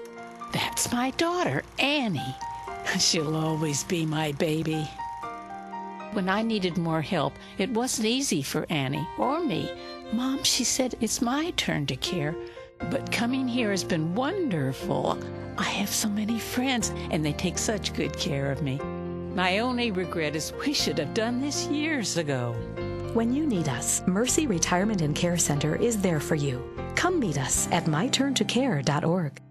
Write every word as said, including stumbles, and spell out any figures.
That's my daughter, Annie. She'll always be my baby. When I needed more help, it wasn't easy for Annie or me. Mom, she said, it's my turn to care. But coming here has been wonderful. I have so many friends, and they take such good care of me. My only regret is we should have done this years ago. When you need us, Mercy Retirement and Care Center is there for you. Come meet us at my turn to care dot org.